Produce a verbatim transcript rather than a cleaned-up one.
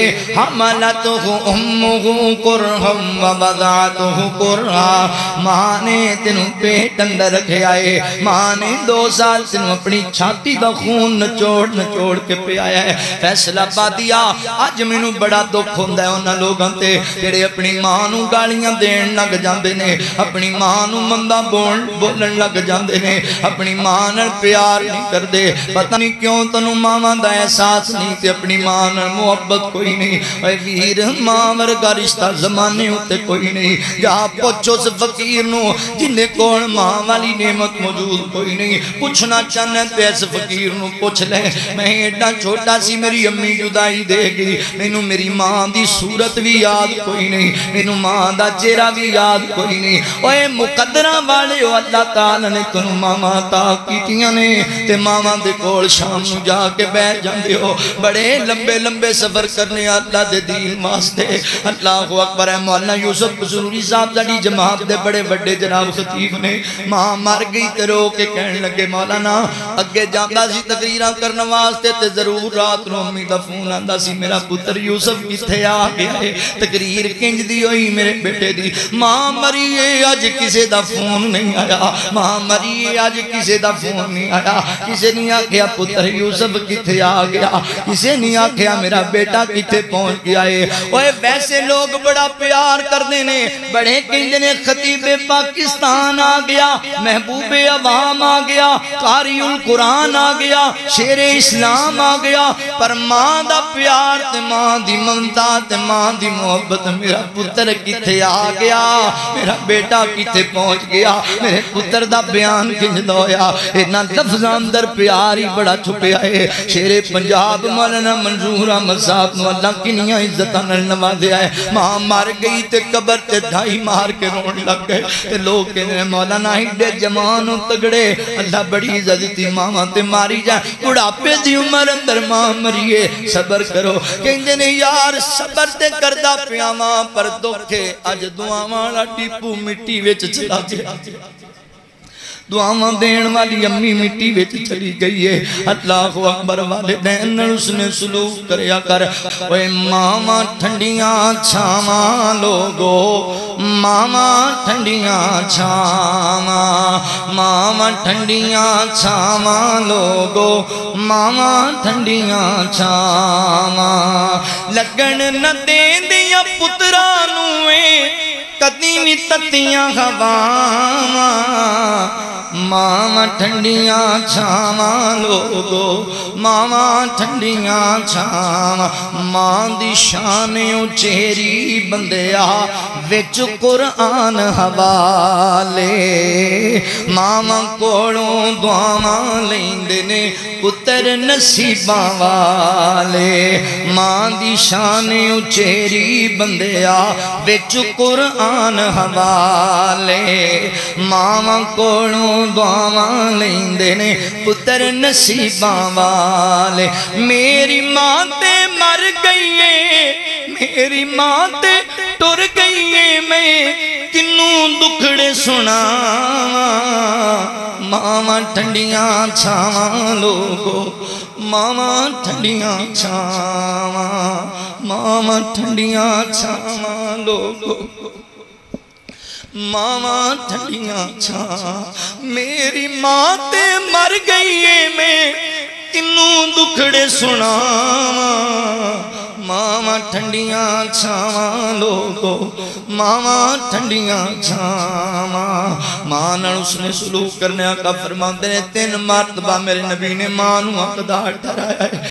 حملتہ امہ کرہا ووضعتہ کرہا، ماں نے تینوں پیٹ اندر رکھے آئے، ماں نے دو سال تینوں اپنی چھاتی دا خون نچوڑ نچوڑ کے پہ آیا ہے۔ فیصلہ پا دیا آج میں نو بڑا دکھ ہوندہ ہے انہاں لوگاں تے جڑے اپنی ماں نو گالیاں دین لگ جاندے نے، اپنی ماں نو مندہ بول بولن لگ جاندے نے، اپنی ماں نال پیار نہیں کر دے۔ پتہ نہیں کیوں تنو ماں دا احساس نہیں تے اپنی ماں نال محبت کوئی نہیں۔ اے ویر ماں ورگا رشتہ زمانے ہوتے کوئی نہیں۔ جہاں پوچھو سے فقیر نو جنہیں کون ماں والی نعمت موجود کوئی نہیں، پوچھنا چاہنے تو ایسے فقیر نو پوچھ لے، میں ایڈا چھوٹا سی میری امی جدائی دے گی، میں نو میری ماں دی صورت بھی یاد کوئی نہیں، میں نو ماں دا چہرہ بھی یاد کوئی نہیں۔ اوے مقدرہ والے ہو اللہ تعالیٰ نے تنو ماما تا کیتیاں نے تے ماما دے کول شام نو جا کے بیٹھ جاندے ہو، بڑے لمبے لمبے سفر کرنے اللہ دے دین واسطے۔ اللہ اکبر ہے۔ مولانا یوسف قصوری صاحب دی جماعت دے بڑے بڑے جناب خطیب نے ماں مر گئی تے رو کے کہنے لگے مولانا اگے جاندا سی تقریراں کرن واسطے تے ضرور رات نو امی دا فون آندا سی میرا پتر یوسف کتھے آ گیا ہے، تقریر کنج دی ہوئی میرے بیٹے دی، ماں مری ہے اج کسے دا فون نہیں آیا، ماں مری ہے اج کسے دا فون نہیں آیا، کسے نہیں آکھیا پتر یوسف کتھے آ گیا، کسے نہیں آکھیا میرا بیٹا کتھے پہنچ گیا ہے۔ اوے ویسے لوگ بڑا پیار کر دینے، بڑے کہندے نے خطیب پاکستان آ گیا، محبوب عوام آ گیا، قاری القرآن آ گیا، شیر اسلام آ گیا، پر ماں دا پیار تے ماں دی ممتا تے ماں دی محبت میرا پتر کتھے آ گیا، میرا بیٹا کتھے پہنچ گیا، میرے پتر دا بیان کنج دویا۔ اینا لفظ اندر پیار ہی بڑا چھپیا ہے۔ شیر پنجاب مولانا منظور احمد صاحب نو اللہ کنیاں عزتاں نال نوازیا ہے۔ ماں مر گئی تے قبر تے ڈھائی مار کے رون لگ گئے تے لوگ کہنے ہیں مولانا ہڈے جوانوں تگڑے اللہ بڑی عزت تھی ماں تے ماری جائیں، بڑھاپے دی عمر اندر ماں مریے صبر کرو۔ کہندے نے یار صبر تے کردہ پیا ماں پر دکھے اج دعا والا ٹیپو مٹی وچ چلا گیا، دعاواں دین والی امی مٹی وچ چلی گئی ہے۔ اللہ اکبر والدین اس نے سلوک کریا کر۔ اوے ماما ٹھنڈیاں چھاواں لوگو، ماما ٹھنڈیاں چھاواں، ماما ٹھنڈیاں چھاواں لوگو، ماما ٹھنڈیاں چھاواں، لگن نہ دین دیا پترانوے کدی بھی تتیاں ہواواں، ماما ٹھنڈیاں چھاواں لوگو، ماما ٹھنڈیاں چھاواں، ماں دی شان اچیری بندیا وچ قرآن حوالے، ماما کولوں دعاواں لیندے نے پتر نصیباں والے، ماں دی شان اچیری بندیا وچ قرآن حوالے، ماما کولوں دعاواں لیندے نے پتر نصیباں والے۔ میری ماں تے مر گئی ہے، میری ماں تے ٹر گئی ہے، میں کنوں دکھڑے سناواں، ماما ٹھنڈیاں چھاواں لوگو، ماما ٹھنڈیاں چھاواں، ماما ٹھنڈیاں چھاواں لوگو، ماما ٹھنڈیاں چھاواں، میری ماں تے مر گئی ہے، میں کنوں دکھڑے سناواں، ماما ٹھنڈیاں چھاواں لوگو، ماما ٹھنڈیاں چھاواں۔ ماں نال اس نے سلوک کرنے کا فرماندے نے تین مرتبہ میرے نبی نے ماں نو حقدار ٹھہرایا ہے۔